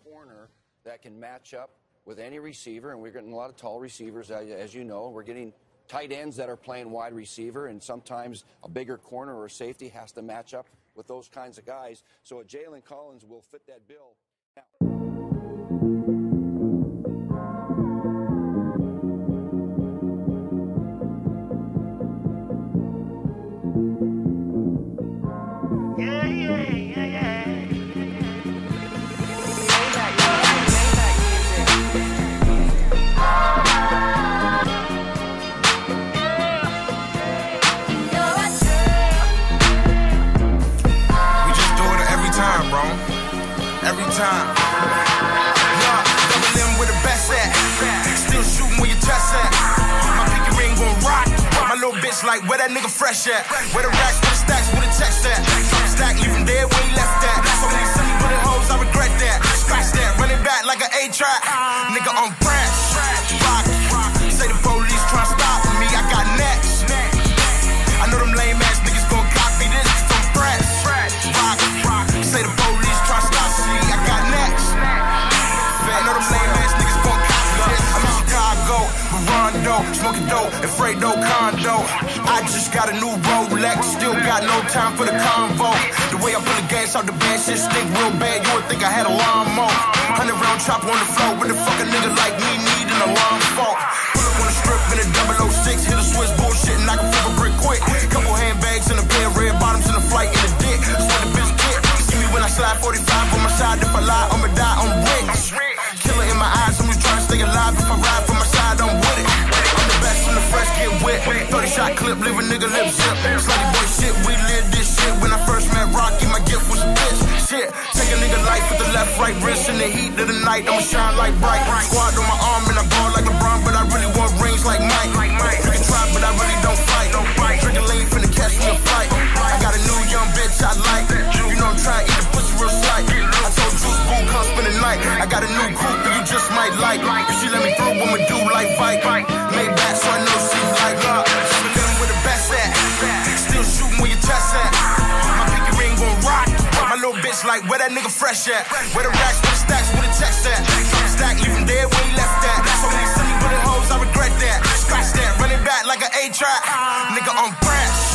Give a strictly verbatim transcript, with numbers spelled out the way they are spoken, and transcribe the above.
corner that can match up with any receiver, and we're getting a lot of tall receivers, as you know. We're getting tight ends that are playing wide receiver, and sometimes a bigger corner or safety has to match up with those kinds of guys. So a Jalen Collins will fit that bill. Now, every time. Yeah, double M with the best at. Still shooting where your chest at. My pinky ring gon' rock. My little bitch like, where that nigga fresh at? Where the racks, where the stacks, where the checks at? Some stack, leave him dead where he left at. So many silly bullet hoes, I regret that. Scratch that, running back like an A-track. Nigga on crash. Rock. Say the police try to stop me, I got next. I know them lame ass niggas gon' copy this. Some fresh. Rock. Say the police try to stop me, I got next. I know them lame ass niggas gon' copy this. I'm in Chicago, Rondo, smoking dope, and Fredo condo. I just got a new Rolex, still got no time for the convo. The way I pull the gas out the bed, shit stink real bad, you would think I had a lawnmower. Hundred round chopper on the floor, what the fuck a nigga like me need an alarm for? Pull up on the strip in a double oh six, hit a Swiss bullshit and I can flip a brick quick. Couple handbags and a pair of red bottoms in a flight in the dick. That's what the bitch get. See me when I slide forty-five on my side, if I lie, I'ma die on bricks. Killer in my eyes, I'm just trying to stay alive. If I ride from my side, I'm with it. I'm the best from the fresh, get wet. thirty shot clip, leave a nigga lip zip. Slutty boy shit, we live this shit. When I first met Rocky, my gift was a bitch. Shit, take a nigga life with the left, right wrist. In the heat of the night, I'ma shine like bright. Squad on my arm and I ball like LeBron, but I really want rings like Mike. You can try, but I really don't fight. Drinking lean finna catch me a fight. I got a new young bitch I like. You know I'm trying to eat the pussy real slight. I told Juice, boo, come spend the night. I got a new coupe that you just might like. If she let me through, I'ma do like fight. Made back so I know she's like love. But then where the best at? Still shooting where your chest at. My pinky ring gon' rock. My little bitch like, where that nigga fresh at? Where the racks, where the stacks, where the checks at? Some stack, leave him dead where he left at. So many silly bullet hoes, I regret that. Scratch that, running back like an A-track. Nigga on crash.